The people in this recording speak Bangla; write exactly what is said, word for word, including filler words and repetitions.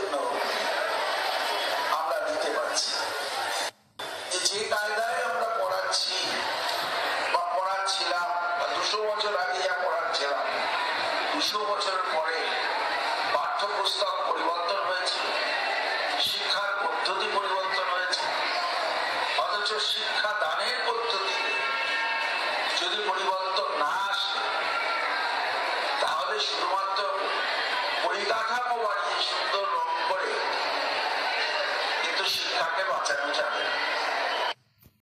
জন্য আমরা নিতে পারছি। যে কায়দায় আমরা পড়াচ্ছি বা পড়াচ্ছিলাম, বা দুশো বছর আগে যা পড়াচ্ছিলাম, দুশো বছরের পরে পাঠ্যপুস্তক পরিবর্তন হয়েছে, শিক্ষার পদ্ধতি পরিবর্তন হয়েছে, অথচ শিক্ষা দানের পদ্ধতিতে যদি পরিবর্তন না আসে, তাহলে শুধুমাত্র পরিকাঠামো বাড়িয়ে সুন্দর রং করে কিন্তু শিক্ষাকে বাঁচানো যাবে না।